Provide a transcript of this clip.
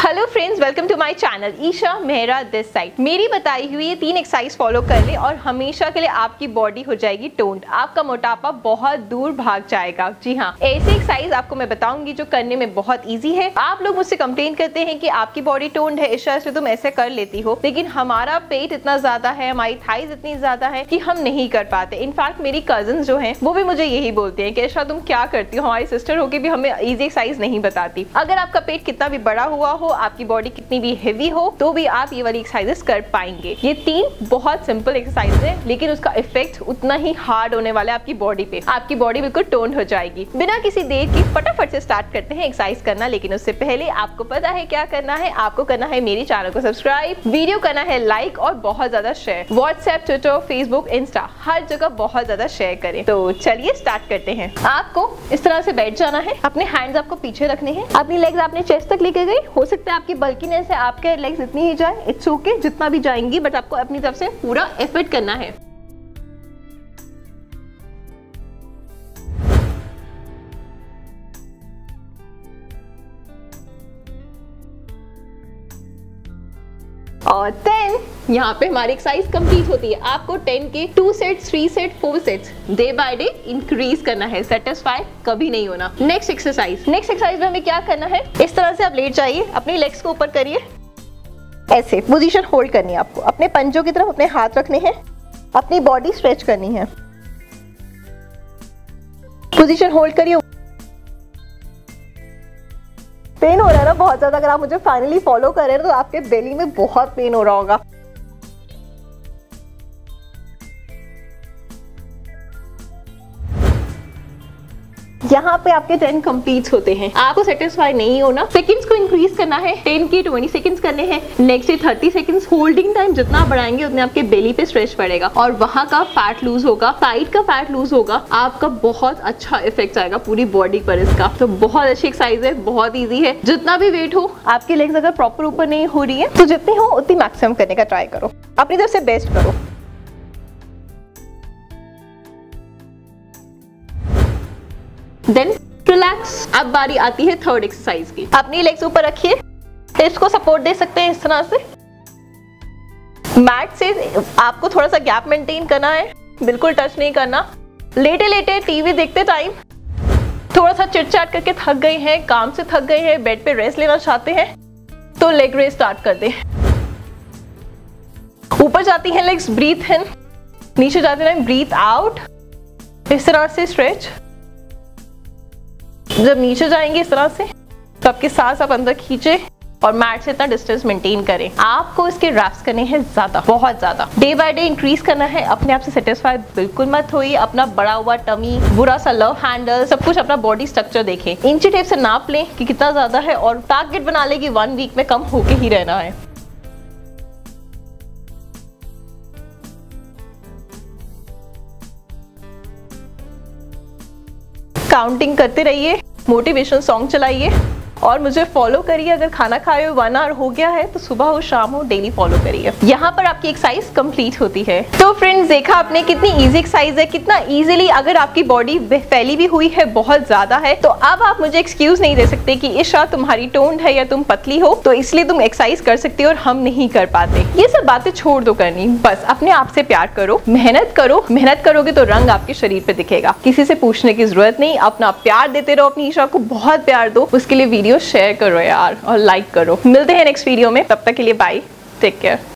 Hello friends, welcome to my channel Isha Mehra this side. मेरी बताई हुई ये 3 एक्सरसाइज फॉलो कर ले और हमेशा के लिए आपकी बॉडी हो जाएगी टोन्ड। आपका मोटापा बहुत दूर भाग जाएगा। जी हाँ, ऐसी एक्सरसाइज आपको मैं बताऊंगी जो करने में बहुत इजी है। आप लोग मुझसे कंप्लेन करते हैं कि आपकी बॉडी टोन्ड है ईशा, इसलिए तुम ऐसे कर लेती हो, लेकिन हमारा पेट इतना ज्यादा है, हमारी थाइज इतनी ज्यादा है कि हम नहीं कर पाते। इनफैक्ट मेरी कजन जो है वो भी मुझे यही बोलते हैं कि ईशा तुम क्या करती हो, हमारी सिस्टर होकर भी हमें इजी एक्सरसाइज नहीं बताती। अगर आपका पेट कितना भी बड़ा हुआ हो, आपकी बॉडी कितनी भी हेवी हो, तो भी आप ये वाली एक्सरसाइजेस कर पाएंगे। ये 3 बहुत सिंपल एक्सरसाइज है, लेकिन उसका इफेक्ट उतना ही हार्ड होने वाला है आपकी बॉडी पे। आपकी बॉडी बिल्कुल टोन्ड हो जाएगी। बिना किसी देर की फटाफट से स्टार्ट करते हैं एक्सरसाइज करना। लेकिन उससे पहले आपको पता है क्या करना है। आपको करना है मेरे चैनल को सब्सक्राइब, वीडियो करना है लाइक और बहुत ज्यादा share. WhatsApp, Twitter, Facebook, Insta, हर जगह बहुत ज्यादा शेयर करें। तो चलिए स्टार्ट करते हैं। आपको इस तरह से बैठ जाना है, अपने हैंड्स आपको पीछे रखने हैं, अपनी लेग्स आपने चेस्ट तक लेके गए। हो सकता है आपकी बल्कीनेस है, आपके लेग्स इतनी ही जाए, इट्स ओके, जितना भी जाएंगी, बट आपको अपनी तरफ से पूरा एफर्ट करना है। और 10 यहाँ पे हमारी एक्सरसाइज कंप्लीट होती है। आपको 10 के 2 sets, 3 set, 4 sets day by day increase करना है। सेटिस्फाई कभी नहीं होना। नेक्स्ट एक्सरसाइज में हमें क्या करना है, इस तरह से आप लेट जाइए, अपनी लेग्स को ऊपर करिए, ऐसे पोजीशन होल्ड करनी है आपको। अपने पंजों की तरफ अपने हाथ रखने हैं, अपनी बॉडी स्ट्रेच करनी है, पोजीशन होल्ड करिए। पेन हो रहा है ना बहुत ज्यादा, अगर आप मुझे फाइनली फॉलो कर रहे हैं तो आपके बेली में बहुत पेन हो रहा होगा। यहाँ पे आपके 10 कंप्लीट होते हैं। आपको सेटिस्फाई नहीं होना, सेकंड्स को इंक्रीज करना है। 10 के 20 सेकंड्स करने हैं। Next day 30 seconds. Holding time जितना बढ़ाएंगे उतने आपके बेली पे स्ट्रेच पड़ेगा और वहां का फैट लूज होगा, साइड का फैट लूज होगा। आपका बहुत अच्छा इफेक्ट आएगा पूरी बॉडी पर इसका। तो बहुत अच्छी एक्सरसाइज है, बहुत ईजी है। जितना भी वेट हो, आपकी लेग्स अगर प्रॉपर ऊपर नहीं हो रही है तो जितनी हो उतनी मैक्सिमम करने का ट्राई करो, अपनी तरफ से बेस्ट करो। Then relax. अब बारी आती है थर्ड एक्सरसाइज की। अपनी लेग्स ऊपर रखिए, हिप्स को सपोर्ट दे सकते हैं इस तरह से। मैट से आपको थोड़ा सा गैप मेंटेन करना है, बिल्कुल टच नहीं करना। लेटे लेटे टीवी देखते टाइम थोड़ा सा चिट चैट करके थक गए हैं, काम से थक गए हैं, बेड पे रेस्ट लेना चाहते हैं, तो लेग रेस स्टार्ट कर दें। ऊपर जाती है लेग्स, ब्रीथ इन, नीचे जाते हैं ब्रीथ आउट। इस तरह से स्ट्रेच। जब नीचे जाएंगे इस तरह से तो आपके सांस आप अंदर खींचे और मैट से इतना डिस्टेंस मेंटेन करें। आपको इसके रैप्स करने हैं ज्यादा, बहुत ज्यादा। डे बाय डे इंक्रीज करना है। अपने आप से सेटिस्फाई बिल्कुल मत होइए। अपना बड़ा हुआ टमी, बुरा सा लव हैंडल, सब कुछ अपना बॉडी स्ट्रक्चर देखें। इंची टेप से नाप लें कि कितना ज्यादा है और टारगेट बना लें कि 1 वीक में कम होके ही रहना है। काउंटिंग करते रहिए, मोटिवेशन सॉन्ग चलाइए और मुझे फॉलो करिए। अगर खाना खाए 1 आवर हो गया है तो सुबह हो शाम हो डेली फॉलो करिए। यहाँ पर आपकी एक्सरसाइज कंप्लीट होती है। तो फ्रेंड्स, देखा आपने कितनी इजी एक्सरसाइज है, कितना इजीली। अगर आपकी बॉडी फैली भी हुई है, बहुत ज्यादा है, तो अब आप मुझे एक्सक्यूज नहीं दे सकते कि ईशा तुम्हारी टोन्ड है या तुम पतली हो तो इसलिए तुम एक्सरसाइज कर सकती हो और हम नहीं कर पाते। ये सब बातें छोड़ दो करनी। बस अपने आप से प्यार करो, मेहनत करो। मेहनत करोगे तो रंग आपके शरीर पे दिखेगा। किसी से पूछने की जरूरत नहीं। अपना प्यार देते रहो, अपनी ईशा को बहुत प्यार दो। उसके लिए वीडियो शेयर करो यार और लाइक करो। मिलते हैं नेक्स्ट वीडियो में, तब तक के लिए बाय, टेक केयर।